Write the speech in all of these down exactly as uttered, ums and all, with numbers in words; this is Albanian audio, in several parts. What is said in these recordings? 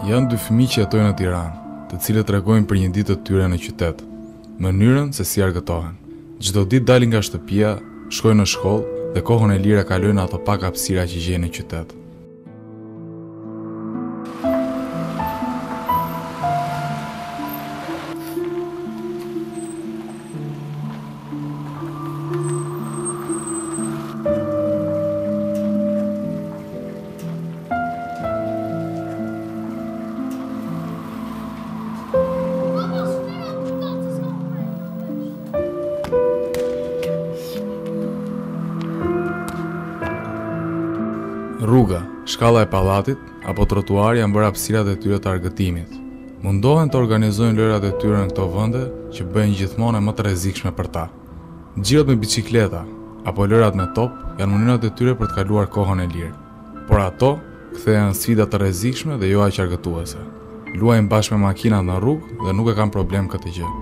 Janë dy fëmijë që jetojnë në Tiranë, të cilët tregojnë për një ditë të tyre në qytet, mënyrën se si argëtohen. Çdo ditë dalin nga shtëpia, shkojnë në shkollë dhe kohën e lirë kalojnë ato pak hapësira që gjejnë në qytet. Rruga, shkalla e pallatit apo trotuari janë bërë hapësirat e tyre të argëtimit. Mundohen të organizojnë lojrat e tyre në këto vende që bëhen gjithmonë më të rrezikshme për ta. Xhirat me biçikleta apo lojrat me top janë mënyrat e tyre për të kaluar kohën e lirë. Por ato kthehen sfida të rrezikshme dhe jo aq argëtuese. Luajnë bashkë me makinat në rrugë dhe nuk e kanë problem këtë gjë.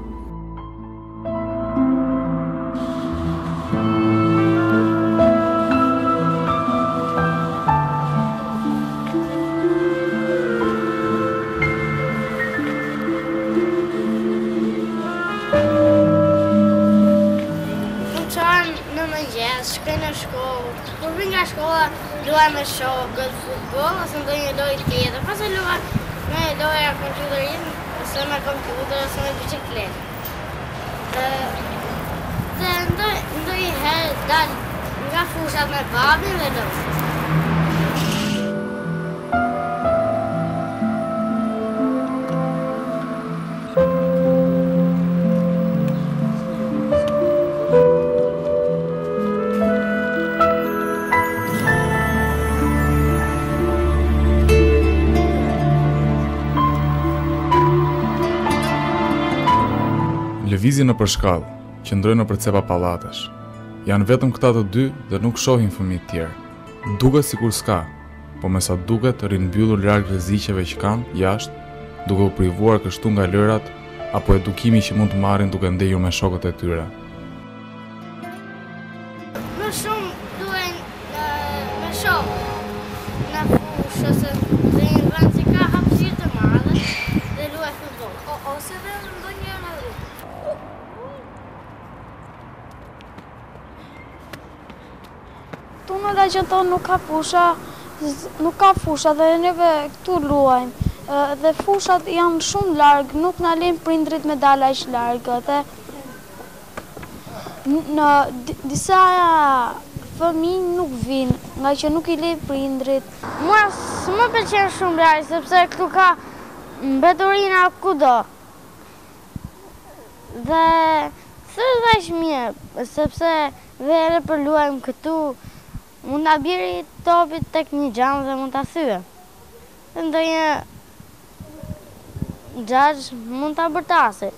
Shkoj në shkollë, kur vi nga shkolla, luaj me shokët, futboll, ose ndonjë lojë tjetër, pastaj luaj me loja kompjuterin, ose me kompjuter, ose me biçikletë. Dhe ndonjë herë dal nga fushat me babin dhe luaj. Lëvizjen nëpër shkallë, qëndrojnë nëpër cepa pallatesh. Janë vetëm këta të dy dhe nuk shohin fëmijë të tjerë. Duket sikur s'ka, po me sa duket rinë mbyllur larg rreziqeve që kanë jashtë, duke u privuar kështu nga lërat apo edukimi që mund të marrin duke ndejur me shokët e tyre. Më shumë luajnë me shokë, në fushë ose në një vend që ka hapësirë të madhe dhe luajnë futboll. Ose dhe ndonjë në rrugë. Tu në da që tonë nuk ka fusha, nuk ka fusha dhe neve këtu luajmë. Dhe fushat janë shumë largë, nuk në lejnë prindrit me dala ish largë. Dhe në disa fëmijë nuk vinë, nga që nuk i lejnë prindrit. Mua së më pëlqen shumë largë, sepse këtu ka mbeturina kudo. Dhe së dhe ishë mirë, sepse vere për luajmë këtu, mund të bjeri topit tek një gjamë dhe mund të thyë. Dhe ndonjë gjaxh mund të bërtasi.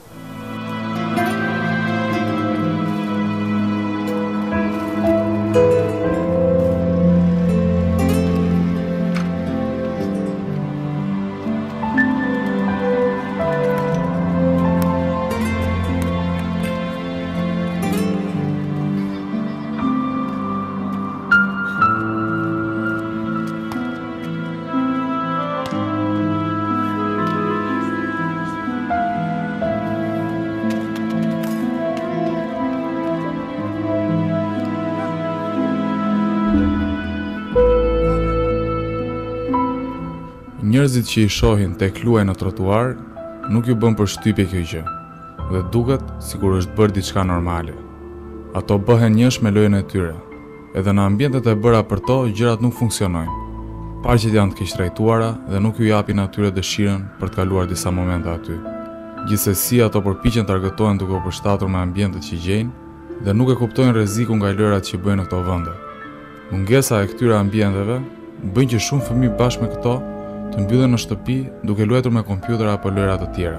Njerëzit që i shohin tek luaj në trotuar nuk ju bën përshtypje kjo gjë dhe duket sikur është bërë diçka normale. Ato bëhen njësh me lojën e tyre. Edhe në ambientet e bëra për to gjërat nuk funksionojnë. Parqet janë të keq trajtuara dhe nuk ju japin atyre dëshirën për të kaluar disa momente aty. Gjithsesi ato përpiqen të argëtohen duke u përshtatur me ambientet që gjejnë dhe nuk e kuptojnë rrezikun nga lojrat që bëjnë në këto vende. Mungesa e këtyre ambienteve bën që shumë fëmijë bashkë me këto të mbyllen në shtëpi duke luajtur me kompjuter apo lojra të tjera.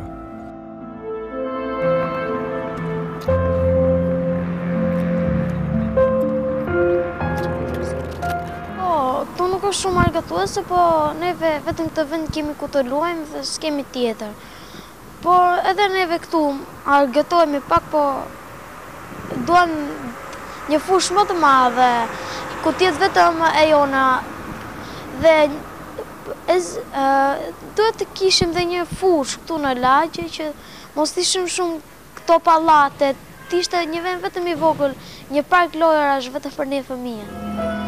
Po, tu nuk është shumë argëtuese, po neve vetëm këtë vend kemi ku të luajmë dhe s'kemi tjetër. Por edhe neve këtu argëtohemi pak, po duan një fushë më të madhe, ku t'jetë vetëm e jona dhe Ez, uh, duhet të kishim dhe një fush këtu në lagje që mos ishim shumë këto pallate, t'ishte një vend vetëm i vogël, një park lojrash vetëm për ne fëmijë.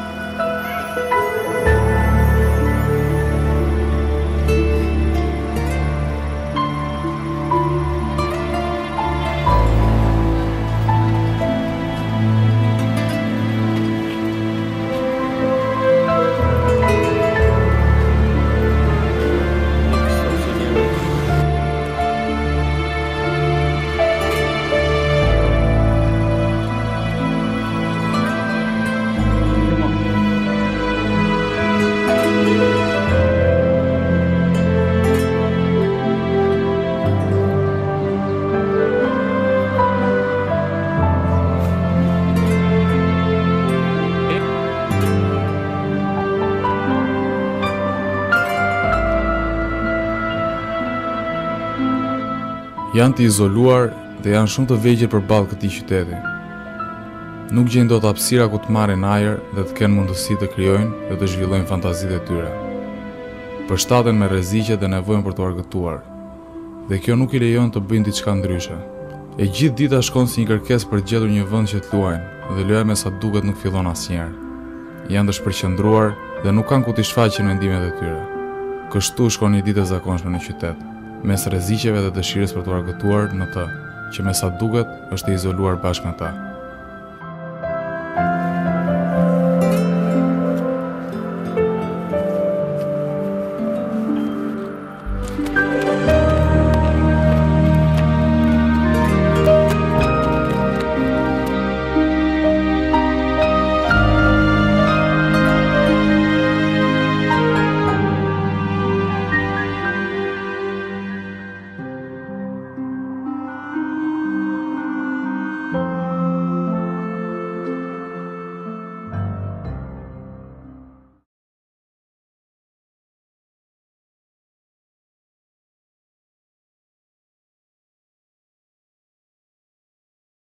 Janë të izoluar dhe janë shumë të vegjël përballë këtij qyteti. Nuk gjejnë dot hapësira ku të marrin ajër dhe të kenë mundësi të krijojnë dhe të zhvillojnë fantazitë e tyre. Përshtaten me rreziqe dhe nevojën për të argëtuar. Dhe kjo nuk i lejon të bëjnë diçka ndryshe. E gjithë dita shkon si një kërkesë për të gjetur një vend që të luajnë, dhe loja me sa duket nuk fillon asnjëherë. Janë të shpërqendruar dhe nuk kanë ku t'i shfaqin mendimet e tyre. Kështu shkon një ditë e zakonshme në qytet, mes rreziqeve dhe dëshirës për të argëtuar në të, që me sa duket është e izoluar bashkë me ta.